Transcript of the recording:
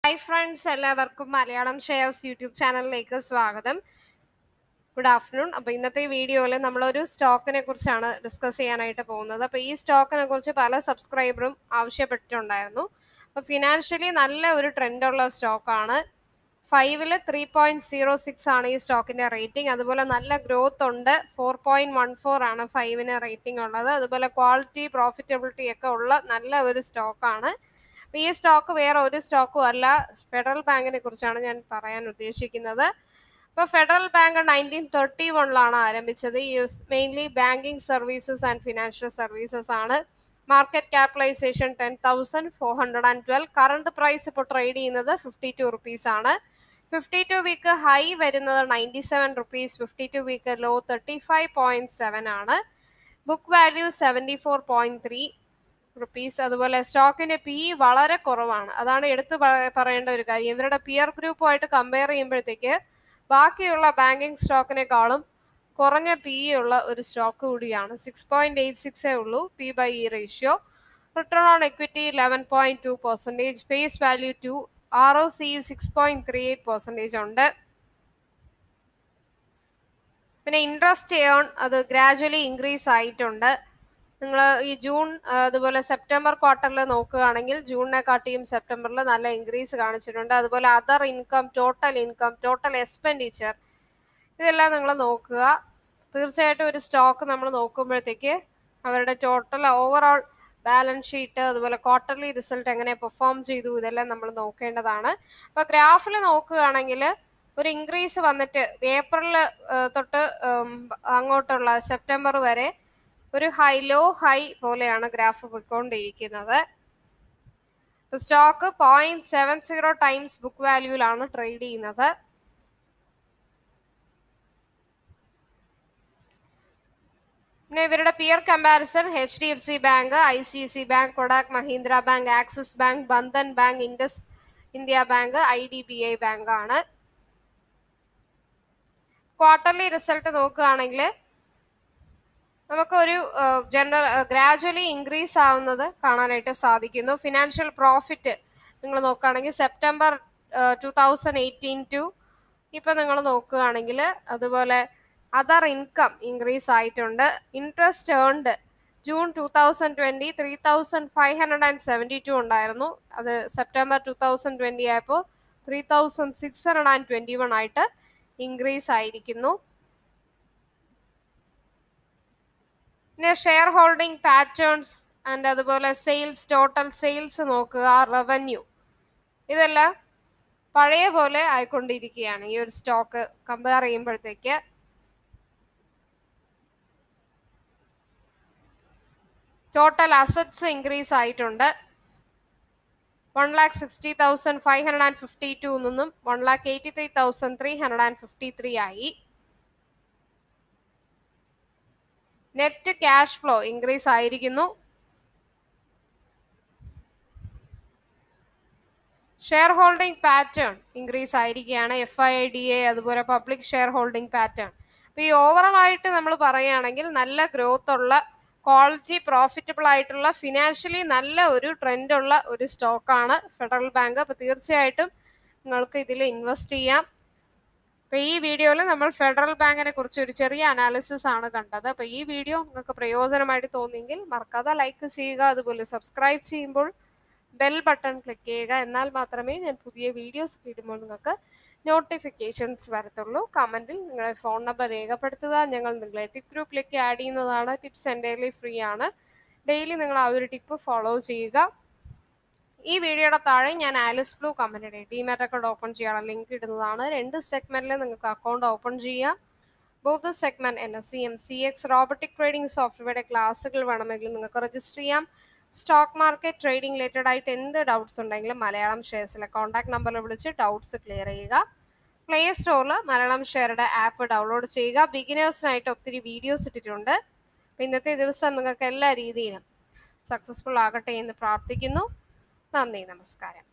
Hi friends, എല്ലാവർക്കും Malayalam shares YouTube ചാനലിലേക്ക് സ്വാഗതം. Good afternoon. അപ്പോൾ ഇന്നത്തെ വീഡിയോയിൽ നമ്മളൊരു സ്റ്റോക്കിനെ കുറിച്ചാണ് ഡിസ്കസ് ചെയ്യാനായിട്ട് പോകുന്നത്. അപ്പോൾ ഈ സ്റ്റോക്കിനെ കുറിച്ച് പല സബ്സ്ക്രൈബറും ആവശ്യപ്പെട്ടിട്ടുണ്ടായിരുന്നു. അപ്പോൾ ഫിനാൻഷ്യലി നല്ല ഒരു ട്രെൻഡുള്ള സ്റ്റോക്കാണ്. 5-ൽ 3.06 ആണ് ഈ സ്റ്റോക്കിന്റെ റേറ്റിംഗ്. അതുപോലെ നല്ല ഗ്രോത്ത് ഉണ്ട്. 4.14 ആണ് 5-ന് റേറ്റിംഗ് ഉള്ളത്. അതുപോലെ ക്വാളിറ്റി പ്രോഫിറ്റബിലിറ്റി ഒക്കെ ഉള്ള നല്ല ഒരു സ്റ്റോക്കാണ്. ഈ സ്റ്റോക്ക് വേറെ ഒരു സ്റ്റോക്കും അല്ല, ഫെഡറൽ ബാങ്കിനെ കുറിച്ചാണ് ഞാൻ പറയാൻ ഉദ്ദേശിക്കുന്നത്. ഇപ്പോൾ ഫെഡറൽ ബാങ്ക് 1931 ആരംഭിച്ചത്. Mainly banking services and financial services ആണ്. Market capitalisation 10,412. കറണ്ട് പ്രൈസ് ഇപ്പോൾ ട്രേഡ് ചെയ്യുന്നത് 52 റുപ്പീസ് ആണ്. 52 വീക്ക് ഹൈ വരുന്നത് 97 റുപ്പീസ്, 52 വീക്ക് ലോ 35.7 ആണ്. Book value 74.3 rupees. അതുപോലെ സ്റ്റോക്കിന്റെ പി വളരെ കുറവാണ്. അതാണ് എടുത്തു പറയേണ്ട ഒരു കാര്യം. ഇവരുടെ പിയർ ഗ്രൂപ്പുമായിട്ട് കമ്പയർ ചെയ്യുമ്പോഴത്തേക്ക് ബാക്കിയുള്ള ബാങ്കിങ് സ്റ്റോക്കിനേക്കാളും കുറഞ്ഞ പി ഉള്ള ഒരു സ്റ്റോക്ക് കൂടിയാണ്. 6.86 ഉള്ളൂ P by E ratio. Return on equity 11.2%, face value 2, ROC 6.38% ഉണ്ട്. പിന്നെ ഇൻട്രസ്റ്റ് ഏൺ അത് ഗ്രാജുവലി ഇൻക്രീസ് ആയിട്ടുണ്ട്. നിങ്ങൾ ഈ ജൂൺ അതുപോലെ സെപ്റ്റംബർ ക്വാർട്ടറിൽ നോക്കുകയാണെങ്കിൽ ജൂണിനെക്കാട്ടിയും സെപ്റ്റംബറിൽ നല്ല ഇൻക്രീസ് കാണിച്ചിട്ടുണ്ട്. അതുപോലെ അതർ ഇൻകം, ടോട്ടൽ എക്സ്പെൻഡിച്ചർ ഇതെല്ലാം നിങ്ങൾ നോക്കുക. തീർച്ചയായിട്ടും ഒരു സ്റ്റോക്ക് നമ്മൾ നോക്കുമ്പോഴത്തേക്ക് അവരുടെ ടോട്ടൽ ഓവറോൾ ബാലൻസ് ഷീറ്റ്, അതുപോലെ ക്വാർട്ടർലി റിസൾട്ട് എങ്ങനെ പെർഫോം ചെയ്തു, ഇതെല്ലാം നമ്മൾ നോക്കേണ്ടതാണ്. അപ്പോൾ ഗ്രാഫിൽ നോക്കുകയാണെങ്കിൽ ഒരു ഇൻക്രീസ് വന്നിട്ട് ഏപ്രിൽ തൊട്ട് അങ്ങോട്ടുള്ള സെപ്റ്റംബർ വരെ ഒരു ലോ ഹൈ പോലെയാണ് ഗ്രാഫ് പോയിക്കൊണ്ടിരിക്കുന്നത്. സ്റ്റോക്ക് 0.70 ടൈംസ് ബുക്ക് വാല്യൂലാണ് ട്രേഡ് ചെയ്യുന്നത്. പിന്നെ ഇവരുടെ peer comparison HDFC bank, ICICI bank, Kotak Mahindra bank, Axis bank, Bandhan bank, Indus India bank, IDBI bank ആണ്. ക്വാർട്ടർലി റിസൾട്ട് നോക്കുകയാണെങ്കിൽ നമുക്ക് ഒരു ഗ്രാജുവലി ഇൻക്രീസ് ആവുന്നത് കാണാനായിട്ട് സാധിക്കുന്നു. ഫിനാൻഷ്യൽ പ്രോഫിറ്റ് നിങ്ങൾ നോക്കുകയാണെങ്കിൽ സെപ്റ്റംബർ 2018 ടു ഇപ്പം നിങ്ങൾ നോക്കുകയാണെങ്കിൽ അതുപോലെ അതർ ഇൻകം ഇൻക്രീസ് ആയിട്ടുണ്ട്. ഇൻട്രസ്റ്റ് ഏൺഡ് ജൂൺ 2020 3,572 ഉണ്ടായിരുന്നു. അത് സെപ്റ്റംബർ 2020 ആയപ്പോൾ 3,621 ആയിട്ട് ഇൻക്രീസ് ആയിരിക്കുന്നു. പിന്നെ ഷെയർ ഹോൾഡിംഗ് പാറ്റേൺസ് ആൻഡ് അതുപോലെ സെയിൽസ്, ടോട്ടൽ സെയിൽസ് നോക്കുക, റവന്യൂ ഇതെല്ലാം പഴയ പോലെ ആയിക്കൊണ്ടിരിക്കുകയാണ് ഈ ഒരു സ്റ്റോക്ക് കമ്പയർ ചെയ്യുമ്പോഴത്തേക്ക്. ടോട്ടൽ അസറ്റ്സ് ഇൻക്രീസ് ആയിട്ടുണ്ട്. 1,60,552 നിന്നും 1,83,353 ആയി. നെറ്റ് ക്യാഷ് ഫ്ലോ ഇൻക്രീസ് ആയിരിക്കുന്നു. ഷെയർ ഹോൾഡിംഗ് പാറ്റേൺ ഇൻക്രീസ് ആയിരിക്കുകയാണ്. FIDA അതുപോലെ പബ്ലിക് ഷെയർ ഹോൾഡിംഗ് പാറ്റേൺ. അപ്പോൾ ഈ ഓവറോൾ ആയിട്ട് നമ്മൾ പറയുകയാണെങ്കിൽ നല്ല ഗ്രോത്ത് ഉള്ള, ക്വാളിറ്റി പ്രോഫിറ്റബിൾ ആയിട്ടുള്ള, ഫിനാൻഷ്യലി നല്ല ഒരു ട്രെൻഡ് ഉള്ള ഒരു സ്റ്റോക്കാണ് ഫെഡറൽ ബാങ്ക്. അപ്പോൾ തീർച്ചയായിട്ടും നിങ്ങൾക്ക് ഇതിൽ ഇൻവെസ്റ്റ് ചെയ്യാം. അപ്പോൾ ഈ വീഡിയോയിൽ നമ്മൾ ഫെഡറൽ ബാങ്കിനെ കുറിച്ച് ഒരു ചെറിയ അനാലിസിസ് ആണ് കണ്ടത്. അപ്പോൾ ഈ വീഡിയോ നിങ്ങൾക്ക് പ്രയോജനമായിട്ട് തോന്നിയെങ്കിൽ മറക്കാതെ ലൈക്ക് ചെയ്യുക. അതുപോലെ സബ്സ്ക്രൈബ് ചെയ്യുമ്പോൾ ബെൽ ബട്ടൺ ക്ലിക്ക് ചെയ്യുക. എന്നാൽ മാത്രമേ ഞാൻ പുതിയ വീഡിയോസ് ഇടുമ്പോൾ നിങ്ങൾക്ക് നോട്ടിഫിക്കേഷൻസ് വരത്തുള്ളൂ. കമൻറ്റിൽ നിങ്ങളുടെ ഫോൺ നമ്പർ രേഖപ്പെടുത്തുക. ഞങ്ങൾ നിങ്ങളെ ടിപ്പ് ഗ്രൂപ്പിലേക്ക് ആഡ് ചെയ്യുന്നതാണ്. ടിപ്സ് എൻ്റയർലി ഫ്രീ ആണ്. ഡെയിലി നിങ്ങൾ ആ ഒരു ടിപ്പ് ഫോളോ ചെയ്യുക. ഈ വീഡിയോയുടെ താഴെ ഞാൻ ആലിസ് ബ്ലൂ കമ്പനിയുടെ ഡിമാറ്റ് അക്കൗണ്ട് ഓപ്പൺ ചെയ്യാനുള്ള ലിങ്ക് ഇടുന്നതാണ്. 2 സെഗ്മെന്റിൽ നിങ്ങൾക്ക് അക്കൗണ്ട് ഓപ്പൺ ചെയ്യാം. Both segment NSE, MCX, robotic trading സോഫ്റ്റ്വെയറുടെ ക്ലാസ്സുകൾ വേണമെങ്കിൽ നിങ്ങൾക്ക് രജിസ്റ്റർ ചെയ്യാം. സ്റ്റോക്ക് മാർക്കറ്റ് ട്രേഡിംഗ് റിലേറ്റഡ് ആയിട്ട് എന്ത് ഡൗട്ട്സ് ഉണ്ടെങ്കിലും മലയാളം ഷെയർസിലെ കോൺടാക്ട് നമ്പറിൽ വിളിച്ച് ഡൗട്ട്സ് ക്ലിയർ ചെയ്യുക. പ്ലേ സ്റ്റോറിൽ മലയാളം ഷെയറുടെ ആപ്പ് ഡൗൺലോഡ് ചെയ്യുക. ബിഗിനേഴ്സിനായിട്ട് ഒത്തിരി വീഡിയോസ് ഇട്ടിട്ടുണ്ട്. ഇന്നത്തെ ദിവസം നിങ്ങൾക്ക് എല്ലാ രീതിയിലും സക്സസ്ഫുൾ ആകട്ടെ എന്ന് പ്രാർത്ഥിക്കുന്നു. നന്ദി, നമസ്കാരം.